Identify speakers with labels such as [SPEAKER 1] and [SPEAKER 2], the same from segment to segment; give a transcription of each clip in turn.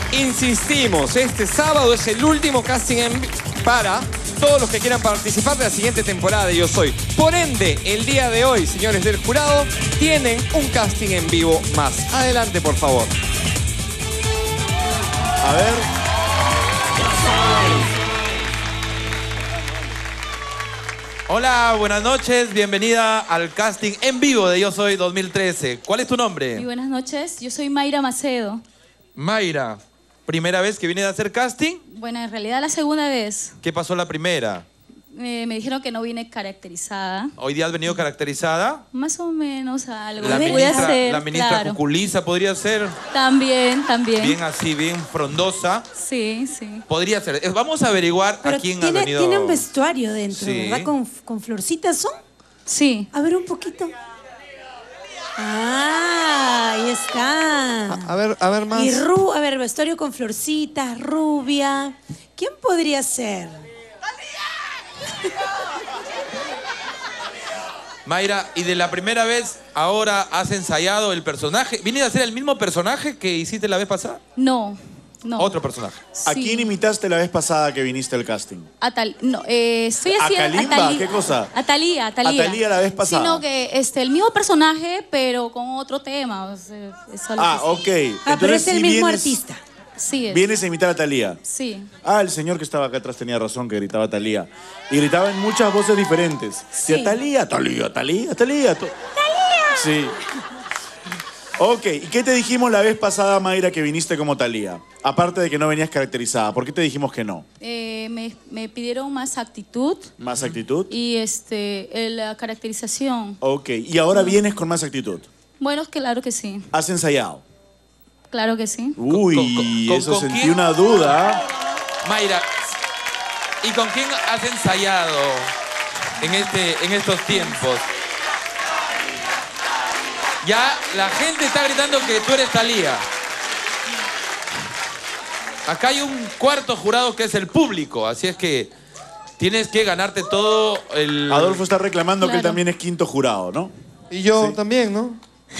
[SPEAKER 1] Insistimos, este sábado es el último casting para todos los que quieran participar de la siguiente temporada de Yo Soy. Por ende, el día de hoy, señores del jurado, tienen un casting en vivo más. Adelante, por favor.
[SPEAKER 2] A ver. Hola, buenas noches. Bienvenida al casting en vivo de Yo Soy 2013. ¿Cuál es tu nombre?
[SPEAKER 3] Muy buenas noches. Yo soy Mayra Macedo.
[SPEAKER 2] Mayra. ¿Primera vez que vienes a hacer casting?
[SPEAKER 3] Bueno, en realidad la segunda vez.
[SPEAKER 2] ¿Qué pasó la primera?
[SPEAKER 3] Me dijeron que no vine caracterizada.
[SPEAKER 2] ¿Hoy día has venido caracterizada?
[SPEAKER 3] Más o menos algo.
[SPEAKER 2] La
[SPEAKER 3] Voy a hacer,
[SPEAKER 2] ministra
[SPEAKER 3] claro.
[SPEAKER 2] Cuculiza podría ser.
[SPEAKER 3] También.
[SPEAKER 2] Bien así, bien frondosa.
[SPEAKER 3] Sí, sí.
[SPEAKER 2] Podría ser. Vamos a averiguar a quién ha venido.
[SPEAKER 4] Tiene un vestuario dentro,
[SPEAKER 2] Sí.
[SPEAKER 4] ¿verdad? Con florcitas son.
[SPEAKER 3] Sí.
[SPEAKER 4] A ver un poquito. Ah, ahí está.
[SPEAKER 1] A ver más.
[SPEAKER 4] Y a ver, vestuario con florcitas, rubia. ¿Quién podría ser?
[SPEAKER 2] Mayra, ¿y de la primera vez ahora has ensayado el personaje? ¿Vienes a hacer el mismo personaje que hiciste la vez pasada?
[SPEAKER 3] No.
[SPEAKER 2] Otro personaje.
[SPEAKER 5] ¿A quién imitaste la vez pasada que viniste al casting?
[SPEAKER 3] Estoy
[SPEAKER 5] ¿A
[SPEAKER 3] haciendo...
[SPEAKER 5] Kalimba? ¿Qué cosa?
[SPEAKER 3] A Talía.
[SPEAKER 5] A Talía la vez pasada.
[SPEAKER 3] Sino que el mismo personaje, pero con otro tema. O sea, es algo
[SPEAKER 5] Ok.
[SPEAKER 4] Pero
[SPEAKER 5] Entonces,
[SPEAKER 4] es el
[SPEAKER 5] sí
[SPEAKER 4] mismo
[SPEAKER 5] vienes-
[SPEAKER 4] artista.
[SPEAKER 3] Sí, es.
[SPEAKER 5] Vienes a imitar a Talía.
[SPEAKER 3] Sí.
[SPEAKER 5] El señor que estaba acá atrás tenía razón, que gritaba Talía. Y gritaba en muchas voces diferentes.
[SPEAKER 4] Sí.
[SPEAKER 5] Decía, Talía. Sí. Ok, ¿y qué te dijimos la vez pasada, Mayra, que viniste como Talía? Aparte de que no venías caracterizada, ¿por qué te dijimos que no?
[SPEAKER 3] Me pidieron más actitud
[SPEAKER 5] ¿Más actitud?
[SPEAKER 3] y la caracterización.
[SPEAKER 5] Ok, y ahora vienes con más actitud.
[SPEAKER 3] Bueno, claro que sí.
[SPEAKER 5] ¿Has ensayado?
[SPEAKER 3] Claro que sí.
[SPEAKER 5] Uy, eso
[SPEAKER 2] ¿con
[SPEAKER 5] sentí
[SPEAKER 2] quién?
[SPEAKER 5] una duda.
[SPEAKER 2] Mayra, ¿y con quién has ensayado en estos tiempos? Ya la gente está gritando que tú eres Talía. Acá hay un cuarto jurado que es el público, así es que tienes que ganarte todo el...
[SPEAKER 5] Adolfo está reclamando que él
[SPEAKER 3] Claro.
[SPEAKER 5] también es quinto jurado, ¿no?
[SPEAKER 1] Y yo
[SPEAKER 5] Sí.
[SPEAKER 1] también, ¿no?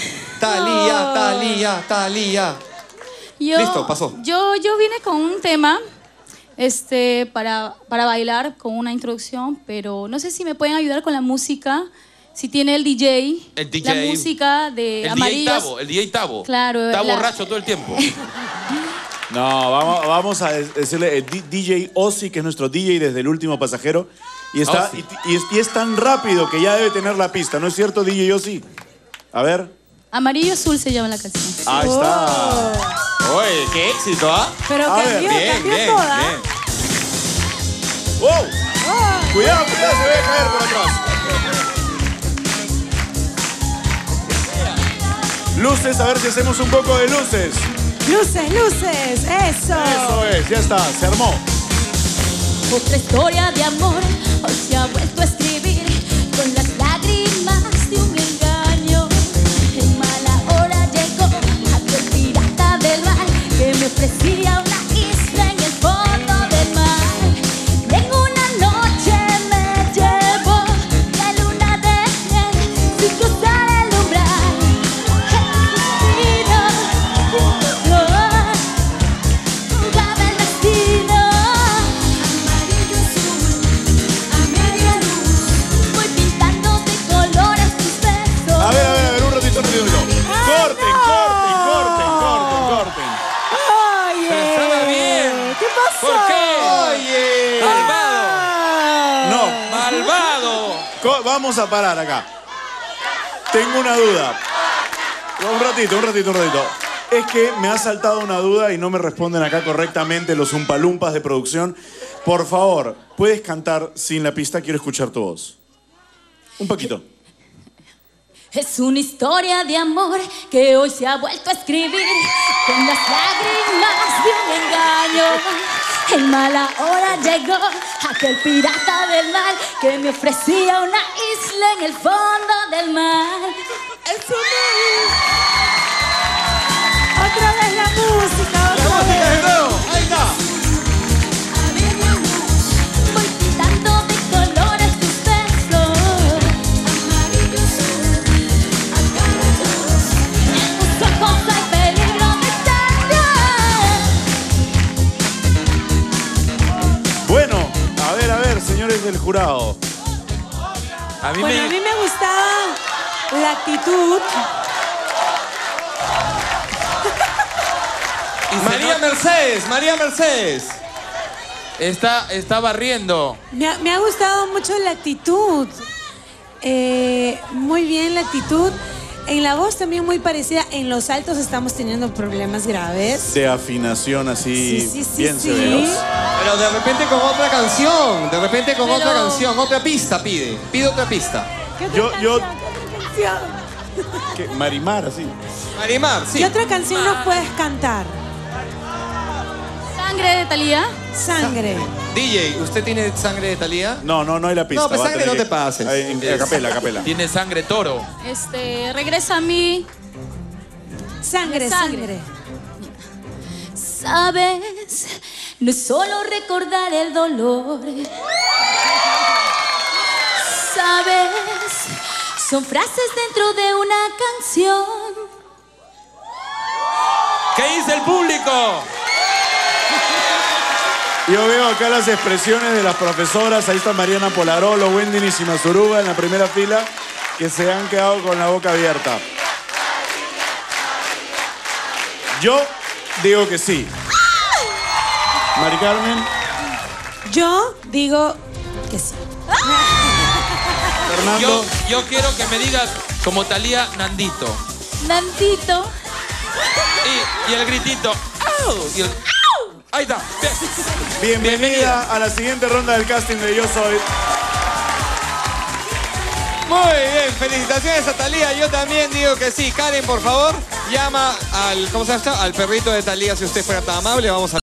[SPEAKER 1] Talía. Listo, pasó.
[SPEAKER 3] Yo vine con un tema para bailar, con una introducción, pero no sé si me pueden ayudar con la música. Si tiene el DJ, la música de
[SPEAKER 2] El
[SPEAKER 3] Amarillos.
[SPEAKER 2] DJ Tabo.
[SPEAKER 3] Claro.
[SPEAKER 2] Está borracho todo el tiempo.
[SPEAKER 5] No, vamos a decirle DJ Ozzy, que es nuestro DJ desde El Último Pasajero. Y es tan rápido que ya debe tener la pista, ¿no es cierto, DJ Ozzy? A ver.
[SPEAKER 3] Amarillo Azul se llama la canción.
[SPEAKER 5] Ahí está.
[SPEAKER 2] Oye, qué éxito, ¿ah?
[SPEAKER 4] Pero
[SPEAKER 5] A ver,
[SPEAKER 4] cambió toda.
[SPEAKER 5] ¡Wow! Cuidado, se debe caer por atrás. Luces, a ver si hacemos un poco de luces.
[SPEAKER 4] Luces, eso.
[SPEAKER 5] Eso es, ya está, se armó.
[SPEAKER 3] Otra historia de amor hoy se ha vuelto a escribir con las lágrimas de un engaño. En mala hora llegó aquel pirata del mar que me ofrecía una isla en el fondo del mar. Y en una noche me llevó la luna de miel sin cruzar el umbral. Jugaba el destino. Amarillo azul, a media luz, voy pintando de colores tus besos.
[SPEAKER 5] A ver, un ratito. Corten.
[SPEAKER 4] Oye.
[SPEAKER 2] Estaba bien.
[SPEAKER 4] ¿Qué pasó?
[SPEAKER 2] ¿Por qué?
[SPEAKER 1] Oye.
[SPEAKER 2] ¡Malvado! ¡Malvado!
[SPEAKER 5] Vamos a parar acá. Tengo una duda. Un ratito. Es que me ha saltado una duda y no me responden acá correctamente los umpalumpas de producción. Por favor, ¿puedes cantar sin la pista? Quiero escuchar tu voz. Un poquito.
[SPEAKER 3] Es una historia de amor que hoy se ha vuelto a escribir con las lágrimas de un engaño. En mala hora llegó aquel pirata del mar que me ofrecía una isla en el fondo del mar.
[SPEAKER 4] Otra vez la música, otra vez.
[SPEAKER 5] de nuevo. Ahí está.
[SPEAKER 3] Voy pintando de colores tus besos. Amarillo azul, en tus ojos hay peligro de estallar.
[SPEAKER 5] señores del jurado.
[SPEAKER 2] A mí
[SPEAKER 4] Bueno, a mí me gustaba la actitud.
[SPEAKER 2] y se
[SPEAKER 1] María
[SPEAKER 2] nota-
[SPEAKER 1] Mercedes, María Mercedes.
[SPEAKER 2] Está barriendo.
[SPEAKER 4] Me ha gustado mucho la actitud. Muy bien la actitud. En la voz también muy parecida. En los altos estamos teniendo problemas graves.
[SPEAKER 5] De afinación así bien
[SPEAKER 4] sí.
[SPEAKER 5] severos.
[SPEAKER 1] Pero de repente con otra canción, de repente con
[SPEAKER 3] Pero-
[SPEAKER 1] otra canción, otra pista pide otra pista.
[SPEAKER 4] ¿Qué otra
[SPEAKER 5] Yo-
[SPEAKER 4] canción? ¿Qué otra canción?
[SPEAKER 5] ¿Qué? Marimar, así.
[SPEAKER 1] Marimar, sí.
[SPEAKER 4] ¿Qué otra canción nos puedes cantar?
[SPEAKER 3] Sangre de Thalía.
[SPEAKER 4] Sangre.
[SPEAKER 1] DJ, ¿usted tiene sangre de Thalía?
[SPEAKER 5] No hay la pista.
[SPEAKER 1] No, pues
[SPEAKER 5] va a
[SPEAKER 1] sangre
[SPEAKER 5] tener
[SPEAKER 1] no
[SPEAKER 5] que-
[SPEAKER 1] te pases.
[SPEAKER 5] A capela.
[SPEAKER 2] Tiene sangre toro.
[SPEAKER 3] Regresa a mí.
[SPEAKER 4] Sangre.
[SPEAKER 3] Sangre. Sabes, no es solo recordar el dolor. Sabes, son frases dentro de una canción.
[SPEAKER 2] ¿Qué dice el público?
[SPEAKER 5] Yo veo acá las expresiones de las profesoras. Ahí está Mariana Polarolo, Wendy Nishimazuruga en la primera fila, que se han quedado con la boca abierta. Yo digo que sí. Mari Carmen,
[SPEAKER 4] Yo digo que sí.
[SPEAKER 5] Fernando.
[SPEAKER 2] Yo quiero que me digas como Thalía, Nandito.
[SPEAKER 3] Nandito.
[SPEAKER 2] Y el gritito. ¡Au! Y el, ¡au! Ahí está. Bien.
[SPEAKER 5] Bienvenida a la siguiente ronda del casting de Yo Soy.
[SPEAKER 1] Muy bien, felicitaciones a Thalía. Yo también digo que sí. Karen, por favor, llama al, ¿cómo se llama? Al perrito de Thalía, si usted fuera tan amable. Vamos a